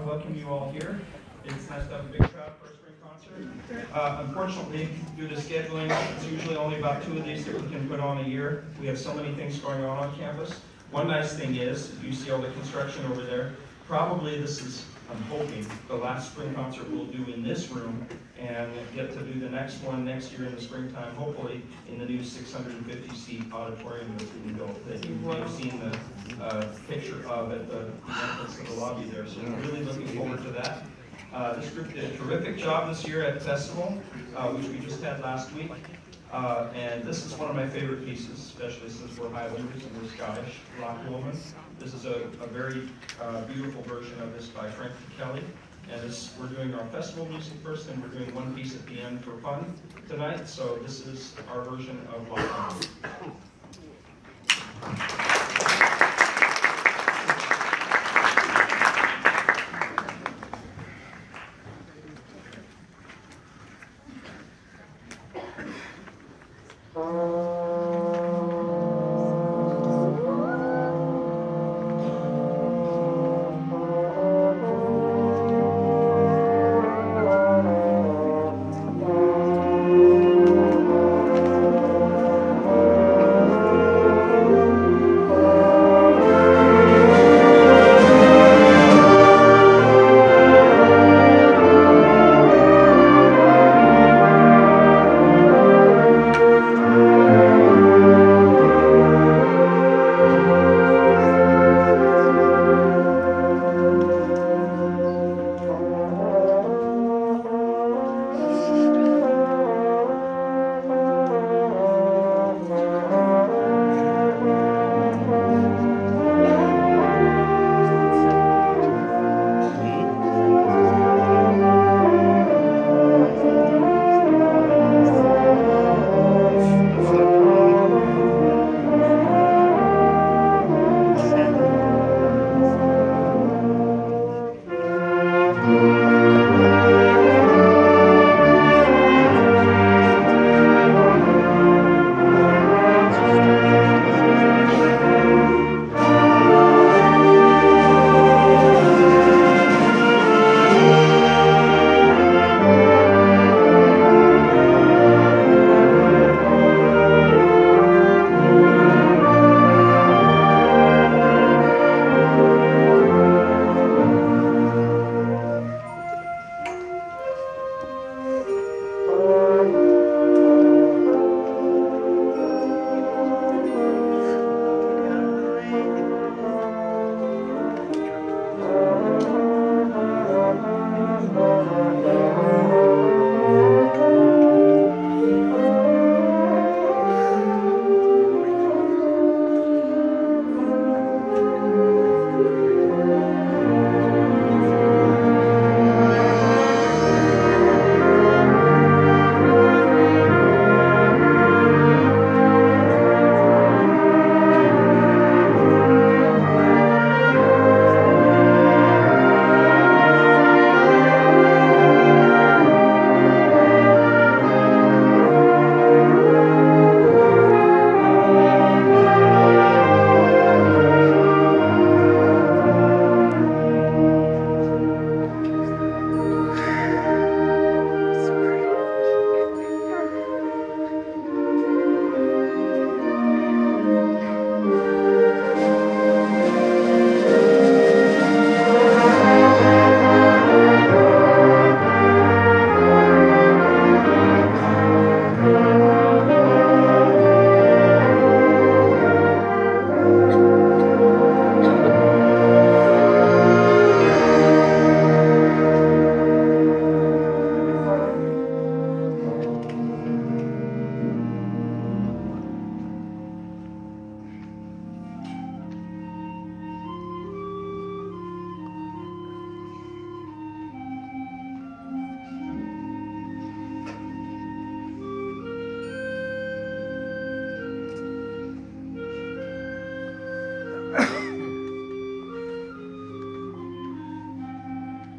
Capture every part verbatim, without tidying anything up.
welcome you all here. It's nice to have a big crowd for a spring concert. Uh, unfortunately, due to scheduling, it's usually only about two of these that we can put on a year. We have so many things going on on campus. One nice thing is, you see all the construction over there, probably this is, I'm hoping, the last spring concert we'll do in this room, and get to do the next one next year in the springtime, hopefully in the new six hundred fifty seat auditorium that's being built that you've seen the uh, picture of at the entrance of the lobby there. So we're really looking forward to that. Uh, this group did a terrific job this year at Festival, uh, which we just had last week. Uh, and this is one of my favorite pieces, especially since we're Highlanders and we're Scottish, Loch Lomond. This is a, a very uh, beautiful version of this by Frank Kelly. And this, we're doing our festival music first, and we're doing one piece at the end for fun tonight. So this is our version of Loch Lomond.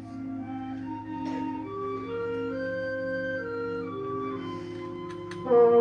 Oh.